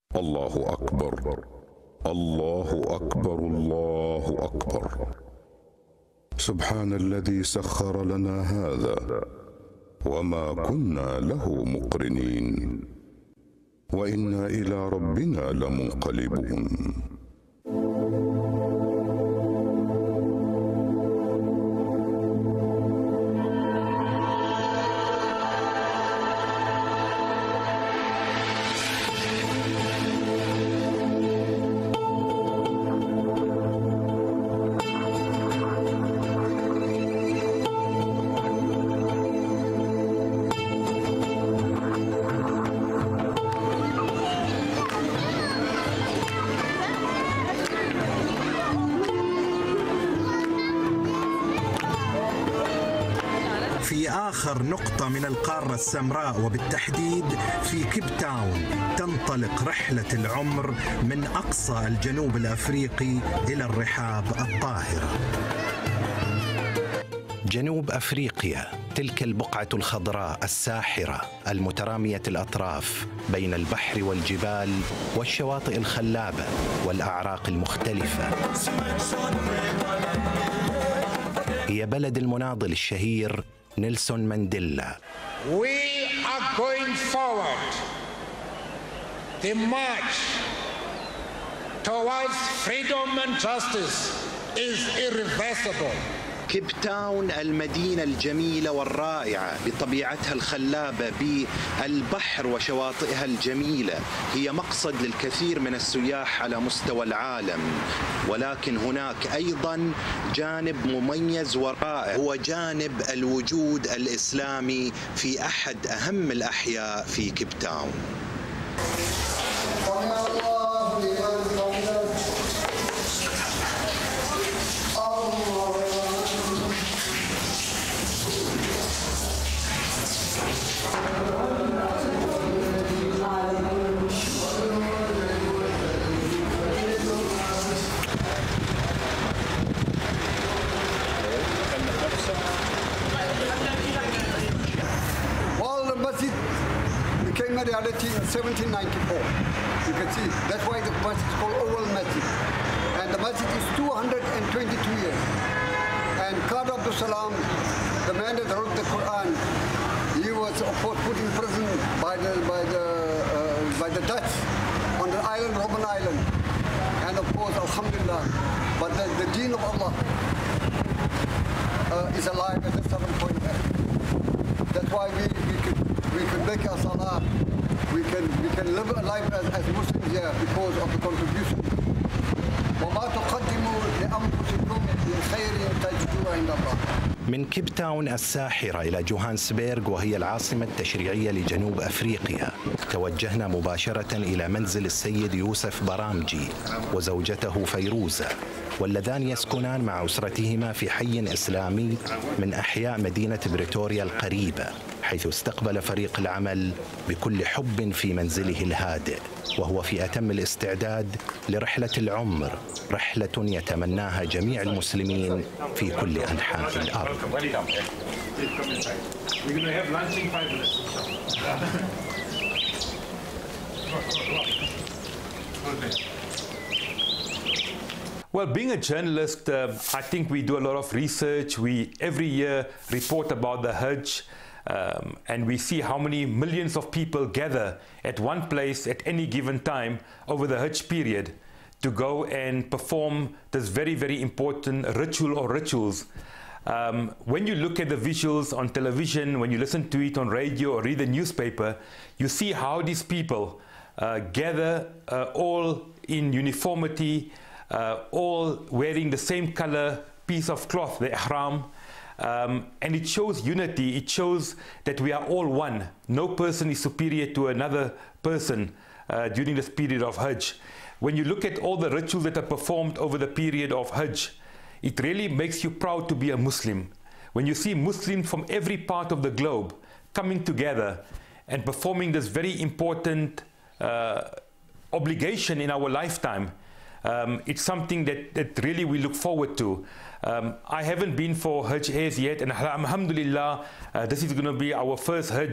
الله أكبر، الله أكبر، الله أكبر. سبحان الذي سخر لنا هذا وما كنا له مقرنين وإنا إلى ربنا لمنقلبون. في آخر نقطة من القارة السمراء وبالتحديد في كيب تاون تنطلق رحلة العمر من أقصى الجنوب الأفريقي إلى الرحاب الطاهرة. جنوب أفريقيا، تلك البقعة الخضراء الساحرة المترامية الأطراف بين البحر والجبال والشواطئ الخلابة والأعراق المختلفة، هي بلد المناضل الشهير نيلسون مانديلا. We are going forward. The march towards freedom and justice is irreversible. كيب تاون المدينة الجميلة والرائعة بطبيعتها الخلابة بالبحر وشواطئها الجميلة، هي مقصد للكثير من السياح على مستوى العالم، ولكن هناك أيضا جانب مميز ورائع، هو جانب الوجود الإسلامي في أحد أهم الأحياء في كيب تاون. Became a reality in 1794. You can see that's why the masjid is called Oval Masjid, and the masjid is 222 years. And Qadi Abdul Salam, the man that wrote the Quran, he was of course put in prison by the Dutch on the island, Robben Island, and of course, Alhamdulillah, but the Deen of Allah is alive at the 7 point. That's why we can make our salah, we can live a life as Muslims here because of the contribution. وما تقدموا لأنفسكم من خير تجدوه عند الله. من كيب تاون الساحرة إلى جوهانسبرغ وهي العاصمة التشريعية لجنوب أفريقيا، توجهنا مباشرة إلى منزل السيد يوسف برامجي وزوجته فيروزة، واللذان يسكنان مع أسرتهما في حي إسلامي من أحياء مدينة بريتوريا القريبة، حيث استقبل فريق العمل بكل حب في منزله الهادئ، وهو في أتم الاستعداد لرحلة العمر، رحلة يتمناها جميع المسلمين في كل أنحاء الأرض. Well, being a journalist, I think we do a lot of research. We every year report about the Hajj, and we see how many millions of people gather at one place at any given time over the Hajj period to go and perform this very, very important ritual or rituals. When you look at the visuals on television, when you listen to it on radio or read the newspaper, you see how these people gather all in uniformity, all wearing the same color piece of cloth, the ihram, and it shows unity. It shows that we are all one. No person is superior to another person during this period of Hajj. When you look at all the rituals that are performed over the period of Hajj, it really makes you proud to be a Muslim. When you see Muslims from every part of the globe coming together and performing this very important obligation in our lifetime, it's something that really we look forward to. I haven't been for Hajj yet, and alhamdulillah, this is going to be our first Hajj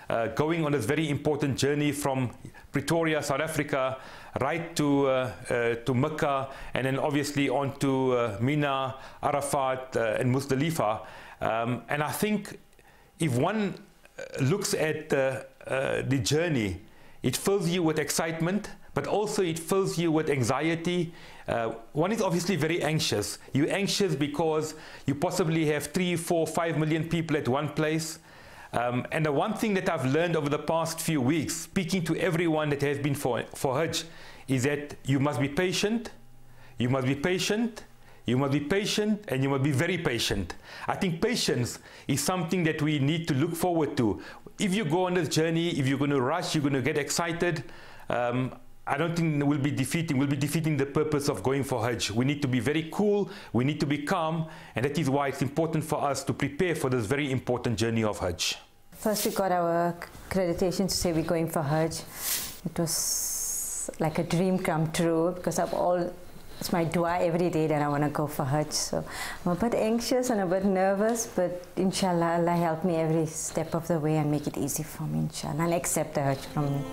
going on this very important journey from Pretoria, South Africa, right to Mecca, and then obviously on to Mina, Arafat, and Muzdalifah. And I think if one looks at the journey, it fills you with excitement, but also it fills you with anxiety. One is obviously very anxious. You're anxious because you possibly have 3, 4, 5 million people at one place. And the one thing that I've learned over the past few weeks, speaking to everyone that has been for Hajj, is that you must be patient, you must be patient, you must be patient, and you must be very patient. I think patience is something that we need to look forward to. If you go on this journey, if you're going to rush, you're going to get excited, I don't think we'll be defeating the purpose of going for Hajj. We need to be very cool, we need to be calm, and that is why it's important for us to prepare for this very important journey of Hajj. First we got our accreditation to say we're going for Hajj. It was like a dream come true, because it's my dua every day that I want to go for Hajj. So I'm a bit anxious and a bit nervous, but inshallah, Allah help me every step of the way and make it easy for me, inshallah, and accept the Hajj from me.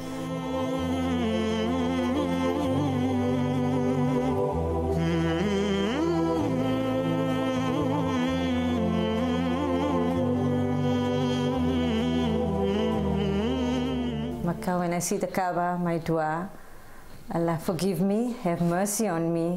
Makkah, when I see the Kaaba, my dua, Allah forgive me, have mercy on me,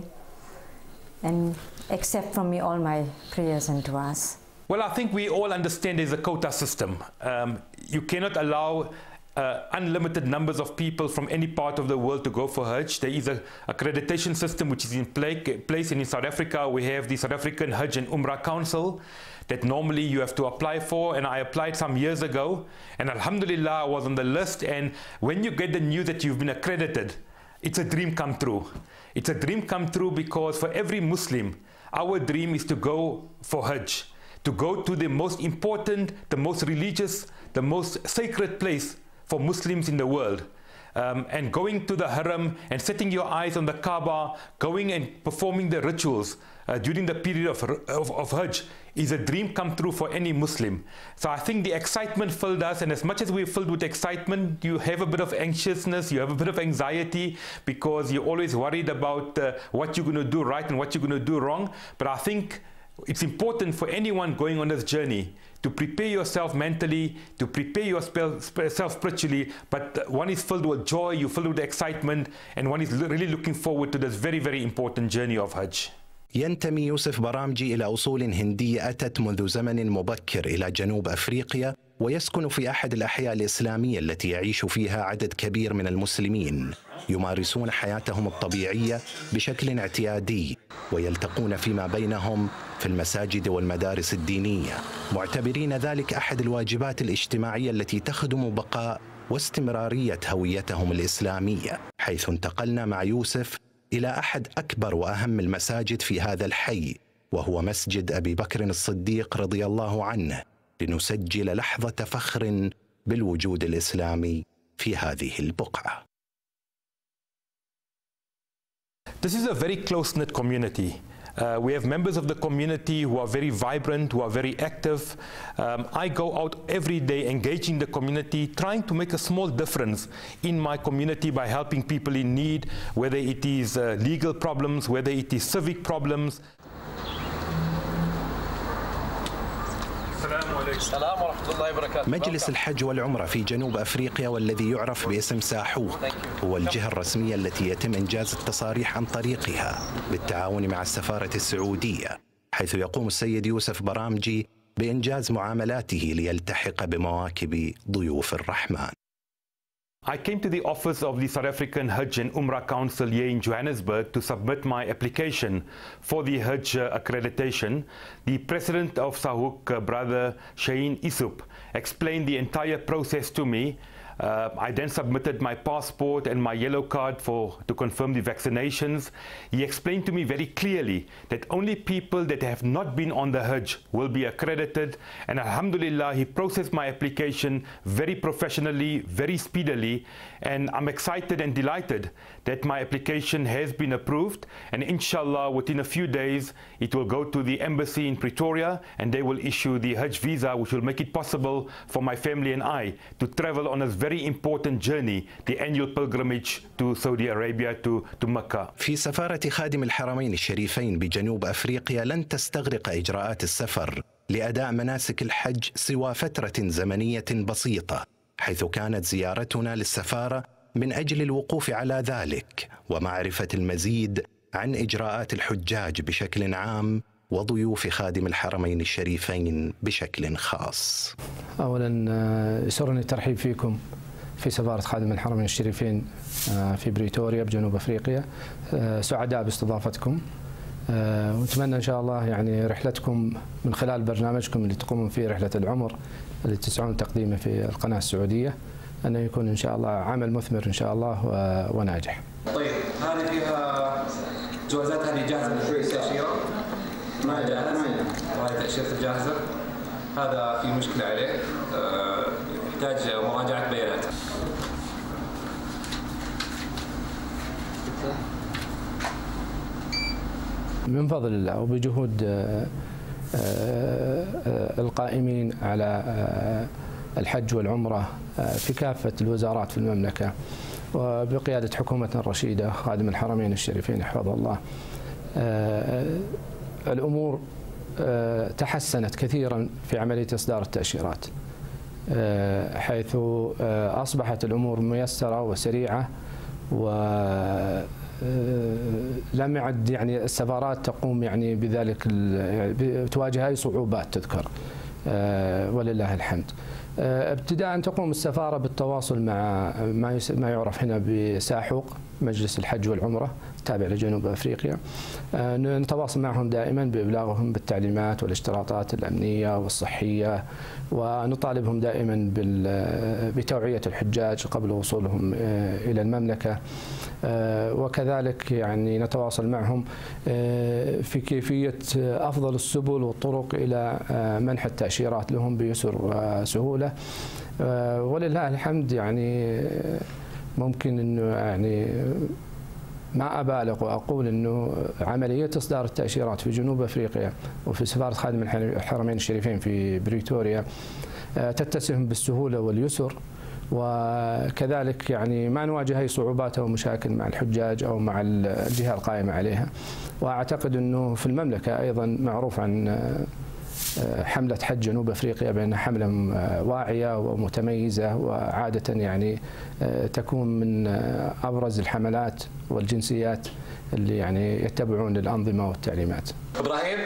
and accept from me all my prayers and duas. Well, I think we all understand there's a quota system. You cannot allow unlimited numbers of people from any part of the world to go for Hajj. There is an accreditation system which is in place, and in South Africa we have the South African Hajj and Umrah Council that normally you have to apply for, and I applied some years ago, and alhamdulillah I was on the list. And when you get the news that you've been accredited, it's a dream come true. It's a dream come true, because for every Muslim, our dream is to go for Hajj, to go to the most important, the most religious, the most sacred place for Muslims in the world. And going to the Haram and setting your eyes on the Kaaba, going and performing the rituals during the period of Hajj is a dream come true for any Muslim. So I think the excitement filled us, and as much as we're filled with excitement, you have a bit of anxiousness, you have a bit of anxiety, because you're always worried about what you're going to do right and what you're going to do wrong. But I think it's important for anyone going on this journey to prepare yourself mentally, to prepare yourself spiritually, but one is filled with joy, you're filled with excitement, and one is really looking forward to this very, very important journey of Hajj. ينتمي يوسف برامجي إلى أصول هندية أتت منذ زمن مبكر إلى جنوب أفريقيا، ويسكن في أحد الأحياء الإسلامية التي يعيش فيها عدد كبير من المسلمين يمارسون حياتهم الطبيعية بشكل اعتيادي، ويلتقون فيما بينهم في المساجد والمدارس الدينية، معتبرين ذلك أحد الواجبات الاجتماعية التي تخدم بقاء واستمرارية هويتهم الإسلامية. حيث انتقلنا مع يوسف إلى أحد أكبر وأهم المساجد في هذا الحي، وهو مسجد أبي بكر الصديق رضي الله عنه، لنسجل لحظة فخر بالوجود الإسلامي في هذه البقعة. This is a very close-knit community. We have members of the community who are very vibrant, who are very active. I go out every day engaging the community, trying to make a small difference in my community by helping people in need, whether it is legal problems, whether it is civic problems. مجلس الحج والعمرة في جنوب أفريقيا، والذي يعرف باسم ساحوق، هو الجهة الرسمية التي يتم إنجاز التصاريح عن طريقها بالتعاون مع السفارة السعودية، حيث يقوم السيد يوسف برامجي بإنجاز معاملاته ليلتحق بمواكب ضيوف الرحمن. I came to the office of the South African Hajj and Umrah Council here in Johannesburg to submit my application for the Hajj accreditation. The president of SAHUK, Brother Shaheen Isup, explained the entire process to me. I then submitted my passport and my yellow card to confirm the vaccinations. He explained to me very clearly that only people that have not been on the Hajj will be accredited, and alhamdulillah, he processed my application very professionally, very speedily, and I'm excited and delighted that my application has been approved, and inshallah within a few days it will go to the embassy in Pretoria and they will issue the Hajj visa, which will make it possible for my family and I to travel on a very important journey, the annual pilgrimage to Saudi Arabia, to Mecca. في سفارة خادم الحرمين الشريفين بجنوب أفريقيا لن تستغرق إجراءات السفر لأداء مناسك الحج سوى فترة زمنية بسيطة، حيث كانت زيارتنا للسفارة من أجل الوقوف على ذلك ومعرفة المزيد عن إجراءات الحجاج بشكل عام وضيوف خادم الحرمين الشريفين بشكل خاص. أولا يسرني الترحيب فيكم في سفارة خادم الحرمين الشريفين في بريتوريا بجنوب أفريقيا. سعداء باستضافتكم، ونتمنى إن شاء الله يعني رحلتكم من خلال برنامجكم اللي تقومون فيه رحلة العمر اللي تسعون تقديمه في القناة السعودية أنه يكون إن شاء الله عمل مثمر إن شاء الله وناجح. طيب هذه فيها جوازات، هذه جاهزة للتأشيرة؟ ما جاهزة؟ وهذه تأشيرة الجاهزة، هذا في مشكلة عليه، يحتاج مراجعة بياناته. من فضل الله وبجهود القائمين على الحج والعمرة في كافة الوزارات في المملكة وبقيادة حكومتنا الرشيدة خادم الحرمين الشريفين حفظه الله، الأمور تحسنت كثيرا في عملية إصدار التأشيرات، حيث أصبحت الأمور ميسرة وسريعة، ولم يعد يعني السفارات تقوم يعني بذلك تواجه أي صعوبات تذكر، ولله الحمد. ابتداء تقوم السفارة بالتواصل مع ما يعرف هنا بساحوق مجلس الحج والعمرة التابع لجنوب أفريقيا، نتواصل معهم دائما بإبلاغهم بالتعليمات والاشتراطات الأمنية والصحية، ونطالبهم دائما بتوعية الحجاج قبل وصولهم إلى المملكة، وكذلك يعني نتواصل معهم في كيفية أفضل السبل والطرق إلى منح التأشيرات لهم بيسر وسهولة، ولله الحمد. يعني ممكن أنه يعني ما أبالغ وأقول أنه عملية إصدار التأشيرات في جنوب أفريقيا وفي سفارة خادم الحرمين الشريفين في بريتوريا تتسم بالسهولة واليسر، وكذلك يعني ما نواجه أي صعوبات أو مشاكل مع الحجاج أو مع الجهة القائمة عليها. وأعتقد أنه في المملكة أيضا معروف عن حملة حج جنوب أفريقيا بأنها حملة واعية ومتميزة، وعادة يعني تكون من أبرز الحملات والجنسيات اللي يعني يتبعون الأنظمة والتعليمات. إبراهيم.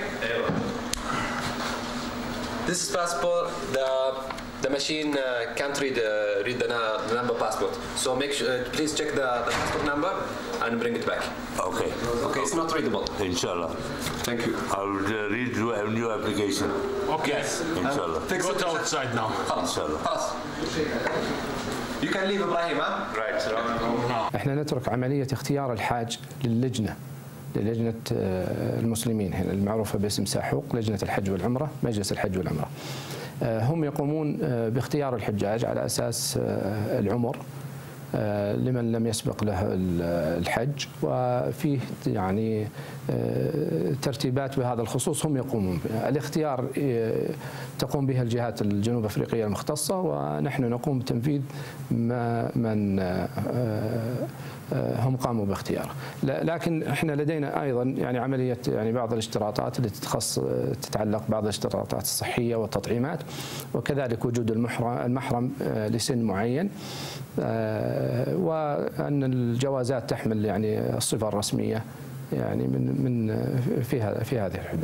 This is passport. The machine can't read the number passport. So make sure, please check the passport number and bring it back. Okay. Okay, it's not readable. Inshallah. Thank you. I'll read a new application. Okay. Yes. Inshallah. Go to outside now. Inshallah. You can leave Ibrahim, huh? Right. احنا نترك عملية اختيار الحاج للجنة المسلمين هنا المعروفة باسم ساحوق، لجنة الحج والعمرة، مجلس الحج والعمرة. هم يقومون باختيار الحجاج على أساس العمر لمن لم يسبق له الحج، وفيه يعني ترتيبات بهذا الخصوص هم يقومون بها. الاختيار تقوم به الجهات الجنوب أفريقية المختصة، ونحن نقوم بتنفيذ من هم قاموا باختياره. لكن احنا لدينا ايضا يعني عمليه يعني بعض الاشتراطات اللي تتعلق بعض الاشتراطات الصحيه والتطعيمات، وكذلك وجود المحرم لسن معين، وان الجوازات تحمل يعني الصفه الرسميه يعني من في هذه الحدود.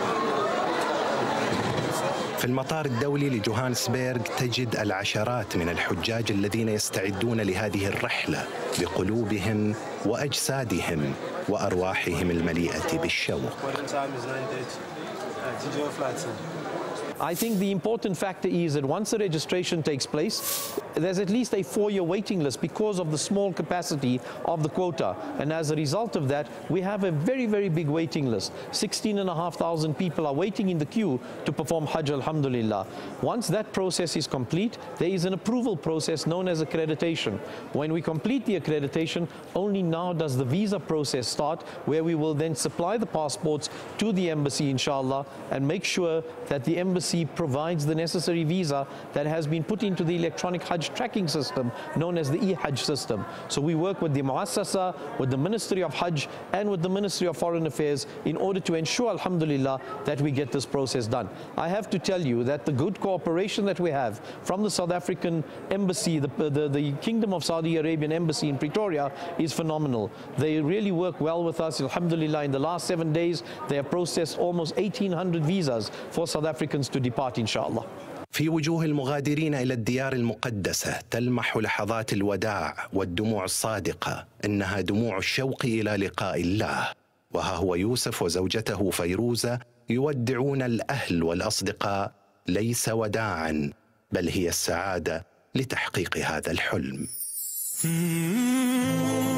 في المطار الدولي لجوهانسبيرغ تجد العشرات من الحجاج الذين يستعدون لهذه الرحلة بقلوبهم وأجسادهم وأرواحهم المليئة بالشوق. I think the important factor is that once the registration takes place, there's at least a 4-year waiting list because of the small capacity of the quota. And as a result of that, we have a very, very big waiting list. 16,500 people are waiting in the queue to perform Hajj, alhamdulillah. Once that process is complete, there is an approval process known as accreditation. When we complete the accreditation, only now does the visa process start, where we will then supply the passports to the embassy, inshallah, and make sure that the embassy provides the necessary visa that has been put into the electronic Hajj tracking system known as the e-Hajj system. So we work with the Muassasa, with the Ministry of Hajj, and with the Ministry of Foreign Affairs in order to ensure, alhamdulillah, that we get this process done. I have to tell you that the good cooperation that we have from the South African embassy, the Kingdom of Saudi Arabian embassy in Pretoria, is phenomenal. They really work well with us. Alhamdulillah, in the last 7 days, they have processed almost 1,800 visas for South Africans to depart, inshallah. في وجوه المغادرين إلى الديار المقدسة تلمح لحظات الوداع والدموع الصادقة، إنها دموع الشوق إلى لقاء الله. وها هو يوسف وزوجته فيروزة يودعون الأهل والأصدقاء، ليس وداعا بل هي السعادة لتحقيق هذا الحلم.